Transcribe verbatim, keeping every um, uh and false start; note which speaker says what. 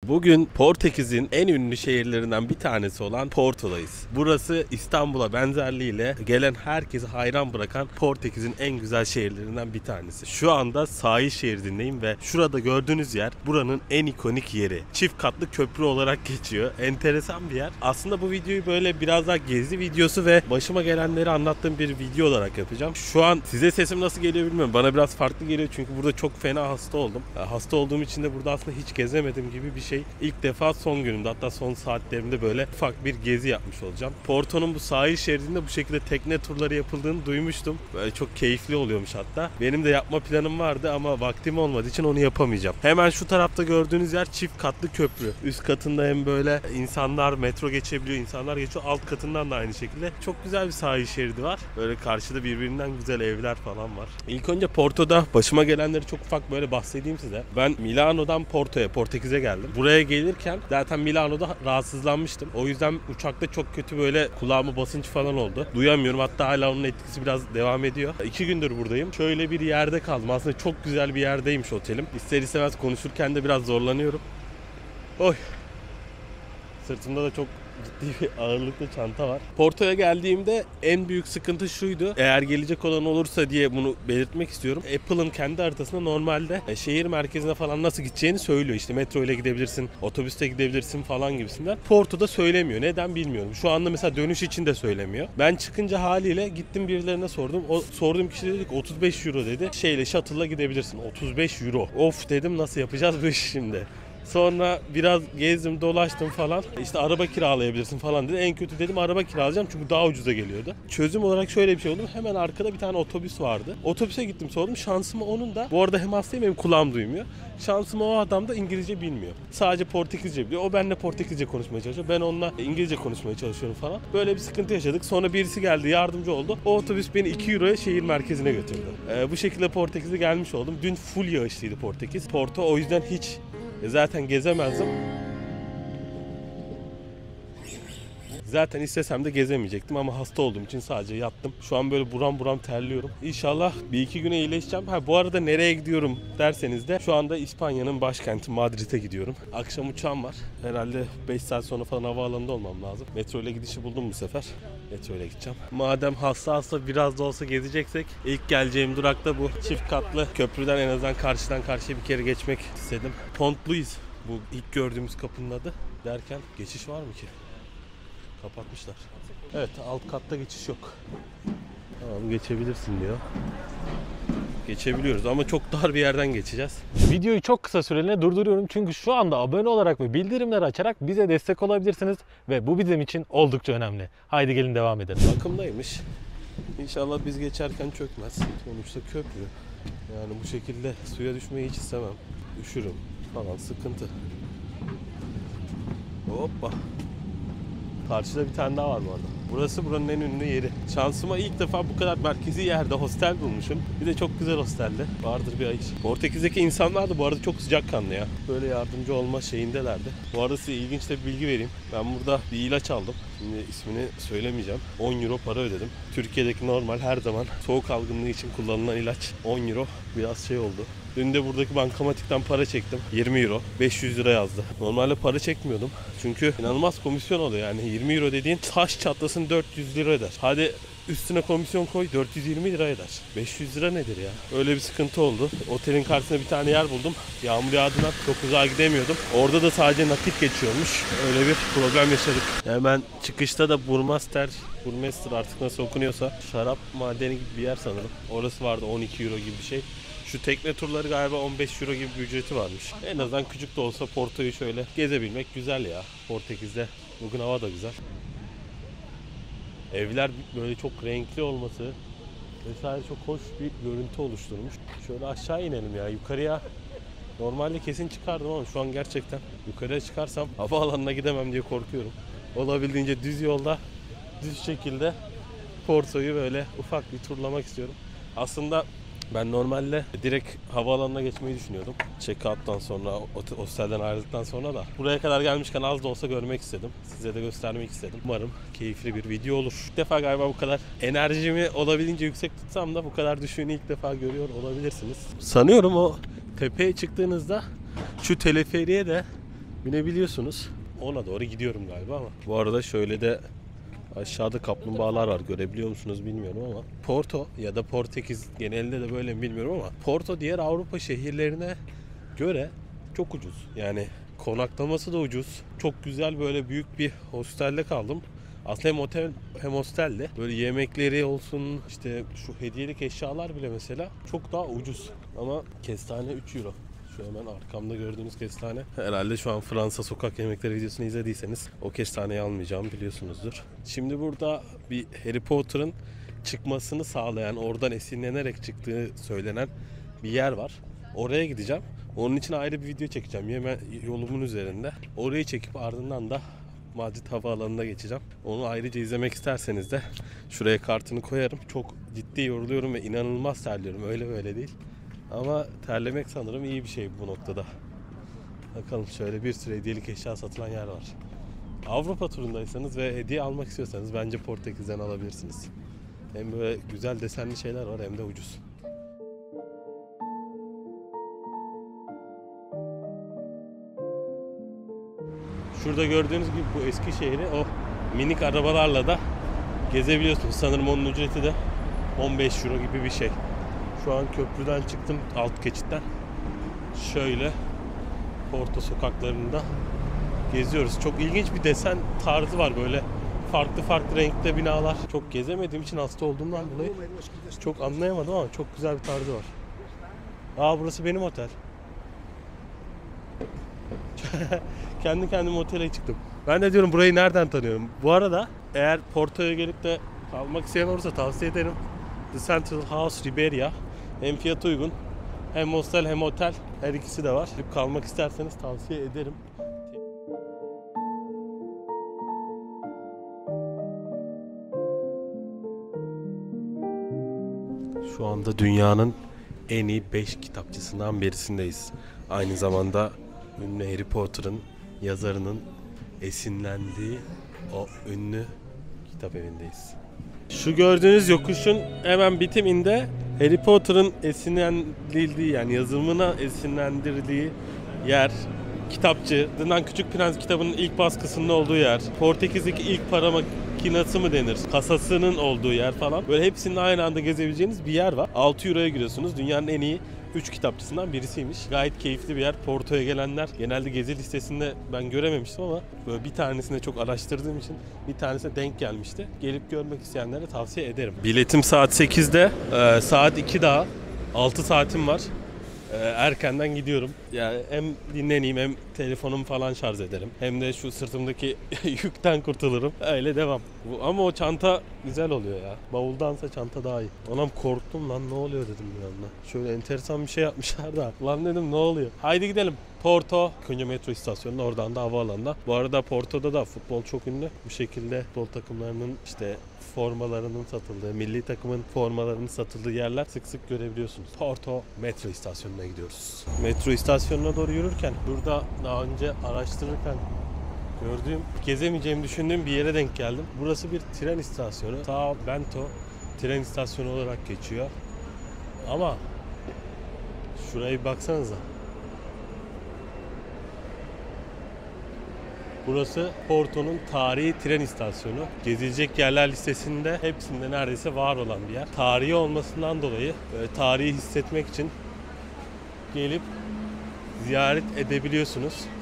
Speaker 1: Bugün Portekiz'in en ünlü şehirlerinden bir tanesi olan Porto'dayız. Burası İstanbul'a benzerliğiyle gelen herkesi hayran bırakan Portekiz'in en güzel şehirlerinden bir tanesi. Şu anda sahil şeridindeyim ve şurada gördüğünüz yer buranın en ikonik yeri. Çift katlı köprü olarak geçiyor. Enteresan bir yer. Aslında bu videoyu böyle biraz daha gezi videosu ve başıma gelenleri anlattığım bir video olarak yapacağım. Şu an size sesim nasıl geliyor bilmiyorum. Bana biraz farklı geliyor çünkü burada çok fena hasta oldum. Hasta olduğum için de burada aslında hiç gezemedim gibi bir şey. İlk defa son günümde, hatta son saatlerimde böyle ufak bir gezi yapmış olacağım. Porto'nun bu sahil şeridinde bu şekilde tekne turları yapıldığını duymuştum. Böyle çok keyifli oluyormuş hatta. Benim de yapma planım vardı ama vaktim olmadığı için onu yapamayacağım. Hemen şu tarafta gördüğünüz yer çift katlı köprü. Üst katında hem böyle insanlar metro geçebiliyor, insanlar geçiyor. Alt katından da aynı şekilde. Çok güzel bir sahil şeridi var. Böyle karşıda birbirinden güzel evler falan var. İlk önce Porto'da başıma gelenleri çok ufak böyle bahsedeyim size. Ben Milano'dan Porto'ya, Portekiz'e geldim. Buraya gelirken zaten Milano'da rahatsızlanmıştım. O yüzden uçakta çok kötü böyle kulağıma basınç falan oldu. Duyamıyorum, hatta hala onun etkisi biraz devam ediyor. İki gündür buradayım. Şöyle bir yerde kaldım. Aslında çok güzel bir yerdeymiş otelim. İster istemez konuşurken de biraz zorlanıyorum. Oy. Sırtımda da çok ciddi bir ağırlıklı çanta var. Porto'ya geldiğimde en büyük sıkıntı şuydu. Eğer gelecek olan olursa diye bunu belirtmek istiyorum. Apple'ın kendi haritasında normalde şehir merkezine falan nasıl gideceğini söylüyor. İşte metro ile gidebilirsin, otobüste gidebilirsin falan gibisinden. Porto'da söylemiyor. Neden bilmiyorum. Şu anda mesela dönüş için de söylemiyor. Ben çıkınca haliyle gittim birilerine sordum. O sorduğum kişi dedi ki otuz beş euro dedi. Şeyle, shuttle'la gidebilirsin. otuz beş euro. Of dedim, nasıl yapacağız bu işi şimdi? Sonra biraz gezdim, dolaştım falan. İşte araba kiralayabilirsin falan dedi. En kötü dedim araba kiralayacağım çünkü daha ucuza geliyordu. Çözüm olarak şöyle bir şey oldu. Hemen arkada bir tane otobüs vardı. Otobüse gittim, sordum. Şansıma onun da, bu arada hem hastayım hem kulağım duymuyor. Şansıma o adam da İngilizce bilmiyor. Sadece Portekizce biliyor. O benimle Portekizce konuşmaya çalışıyor. Ben onunla İngilizce konuşmaya çalışıyorum falan. Böyle bir sıkıntı yaşadık. Sonra birisi geldi, yardımcı oldu. O otobüs beni iki euroya şehir merkezine götürdü. Ee, bu şekilde Portekiz'e gelmiş oldum. Dün full yağışlıydı Portekiz. Porto, o yüzden hiç zaten gezemezdim. Zaten istesem de gezemeyecektim ama hasta olduğum için sadece yattım. Şu an böyle buram buram terliyorum. İnşallah bir iki güne iyileşeceğim. Ha, bu arada nereye gidiyorum derseniz de şu anda İspanya'nın başkenti Madrid'e gidiyorum. Akşam uçağım var. Herhalde beş saat sonra falan havaalanında olmam lazım. Metro ile gidişi buldum bu sefer. Metro ile gideceğim. Madem hasta hasta biraz da olsa gezeceksek, ilk geleceğim durakta bu çift katlı köprüden en azından karşıdan karşıya bir kere geçmek istedim. Pont Louis bu ilk gördüğümüz kapının adı. Derken geçiş var mı ki? Kapatmışlar. Evet, alt katta geçiş yok. Tamam, geçebilirsin diyor. Geçebiliyoruz ama çok dar bir yerden geçeceğiz. Videoyu çok kısa süreliğine durduruyorum çünkü şu anda abone olarak ve bildirimleri açarak bize destek olabilirsiniz ve bu bizim için oldukça önemli. Haydi gelin devam edelim. Bakımdaymış. İnşallah biz geçerken çökmez. Sonuçta köprü. Yani bu şekilde suya düşmeyi hiç istemem. Üşürüm falan, sıkıntı. Hoppa. Karşıda bir tane daha var bu arada. Burası buranın en ünlü yeri. Şansıma ilk defa bu kadar merkezi yerde hostel bulmuşum. Bir de çok güzel hosteldi. Vardır bir ayış. Portekiz'deki insanlar da bu arada çok sıcakkanlı ya. Böyle yardımcı olma şeyindelerdi. Bu arada size ilginç de bir bilgi vereyim. Ben burada bir ilaç aldım. Şimdi ismini söylemeyeceğim. on euro para ödedim. Türkiye'deki normal her zaman soğuk algınlığı için kullanılan ilaç on euro. Biraz şey oldu. Dün de buradaki bankamatikten para çektim. yirmi euro. beş yüz lira yazdı. Normalde para çekmiyordum. Çünkü inanılmaz komisyon oluyor yani. yirmi euro dediğin taş çatlasın dört yüz lira eder. Hadi üstüne komisyon koy, dört yüz yirmi lira eder. beş yüz lira nedir ya? Öyle bir sıkıntı oldu. Otelin karşısında bir tane yer buldum. Yağmur yağdığından çok uzağa gidemiyordum. Orada da sadece nakit geçiyormuş. Öyle bir problem yaşadık. Hemen çıkışta da Burmaster, Burmester artık nasıl okunuyorsa, şarap madeni gibi bir yer sanırım. Orası vardı, on iki euro gibi bir şey. Şu tekne turları galiba on beş euro gibi bir ücreti varmış. En azından küçük de olsa Porto'yu şöyle gezebilmek güzel ya. Portekiz'de bugün hava da güzel. Evler böyle çok renkli olması vesaire çok hoş bir görüntü oluşturmuş. Şöyle aşağı inelim ya. Yukarıya normalde kesin çıkardım ama şu an gerçekten yukarıya çıkarsam havaalanına gidemem diye korkuyorum. Olabildiğince düz yolda, düz şekilde Porto'yu böyle ufak bir turlamak istiyorum. Aslında ben normalde direkt havaalanına geçmeyi düşünüyordum. Check-out'tan sonra, hostelden ayrıldıktan sonra da. Buraya kadar gelmişken az da olsa görmek istedim. Size de göstermek istedim. Umarım keyifli bir video olur. İlk defa galiba bu kadar enerjimi olabildiğince yüksek tutsam da bu kadar düşüğünü ilk defa görüyor olabilirsiniz. Sanıyorum o tepeye çıktığınızda şu teleferiğe de binebiliyorsunuz. Ona doğru gidiyorum galiba ama. Bu arada şöyle de aşağıda kaplumbağalar var. Görebiliyor musunuz bilmiyorum ama. Porto ya da Portekiz genelinde de böyle mi bilmiyorum ama Porto diğer Avrupa şehirlerine göre çok ucuz. Yani konaklaması da ucuz. Çok güzel böyle büyük bir hostelde kaldım. Aslında hem otel hem hosteldi. Böyle yemekleri olsun, işte şu hediyelik eşyalar bile mesela çok daha ucuz. Ama kestane üç euro. Şu hemen arkamda gördüğünüz kestane. Herhalde şu an Fransa sokak yemekleri videosunu izlediyseniz o kestaneyi almayacağımı biliyorsunuzdur. Şimdi burada bir Harry Potter'ın çıkmasını sağlayan, oradan esinlenerek çıktığı söylenen bir yer var. Oraya gideceğim. Onun için ayrı bir video çekeceğim. Hemen yolumun üzerinde. Orayı çekip ardından da Madrid Havaalanı'na geçeceğim. Onu ayrıca izlemek isterseniz de şuraya kartını koyarım. Çok ciddi yoruluyorum ve inanılmaz terliyorum. Öyle böyle değil. Ama terlemek sanırım iyi bir şey bu noktada. Bakalım, şöyle bir sürü hediyelik eşya satılan yer var. Avrupa turundaysanız ve hediye almak istiyorsanız bence Portekiz'den alabilirsiniz. Hem böyle güzel desenli şeyler var hem de ucuz. Şurada gördüğünüz gibi bu eski şehri o minik arabalarla da gezebiliyorsunuz. Sanırım onun ücreti de on beş euro gibi bir şey. Şu an köprüden çıktım, alt geçitten. Şöyle Porto sokaklarında geziyoruz. Çok ilginç bir desen tarzı var, böyle farklı farklı renkte binalar. Çok gezemediğim için, hasta olduğumdan dolayı çok anlayamadım ama çok güzel bir tarzı var. Aa, burası benim otel. Kendi kendime otele çıktım. Ben de diyorum burayı nereden tanıyorum. Bu arada eğer Porto'ya gelip de kalmak isteyen olursa tavsiye ederim. The Central House Ribeira. Hem fiyatı uygun, hem hostel hem otel, her ikisi de var. Gelip kalmak isterseniz tavsiye ederim. Şu anda dünyanın en iyi beş kitapçısından birisindeyiz. Aynı zamanda ünlü Harry Potter'ın yazarının esinlendiği o ünlü kitap evindeyiz. Şu gördüğünüz yokuşun hemen bitiminde Harry Potter'ın esinlendirildiği, yani yazımına esinlendirildiği yer, kitapçı. The Küçük Prens kitabının ilk baskısının olduğu yer. Portekiz'deki ilk para makinesi mi denir? Kasasının olduğu yer falan. Böyle hepsinin aynı anda gezebileceğiniz bir yer var. altı euroya giriyorsunuz. Dünyanın en iyi üç kitapçısından birisiymiş. Gayet keyifli bir yer. Porto'ya gelenler genelde gezi listesinde ben görememiştim ama böyle bir tanesini çok araştırdığım için bir tanesine denk gelmişti. Gelip görmek isteyenlere tavsiye ederim. Biletim saat sekizde. Ee, saat iki daha. altı saatim var. Ee, erkenden gidiyorum. Yani hem dinleneyim hem telefonumu falan şarj ederim. Hem de şu sırtımdaki yükten kurtulurum. Öyle devam. Bu, ama o çanta güzel oluyor ya. Bavuldansa çanta daha iyi. Anam, korktum lan, ne oluyor dedim bir anda. Şöyle enteresan bir şey yapmışlar da. Lan dedim, ne oluyor? Haydi gidelim. Porto, Konya metro istasyonunda, oradan da havaalanına. Bu arada Porto'da da futbol çok ünlü. Bu şekilde futbol takımlarının işte formalarının satıldığı, milli takımın formalarının satıldığı yerler sık sık görebiliyorsunuz. Porto metro istasyonuna gidiyoruz. Metro istasyonuna doğru yürürken, burada daha önce araştırırken gördüğüm, gezemeyeceğimi düşündüğüm bir yere denk geldim. Burası bir tren istasyonu. São Bento tren istasyonu olarak geçiyor. Ama şuraya bir baksanıza. Burası Porto'nun tarihi tren istasyonu. Gezilecek yerler listesinde hepsinde neredeyse var olan bir yer. Tarihi olmasından dolayı böyle tarihi hissetmek için gelip ziyaret edebiliyorsunuz.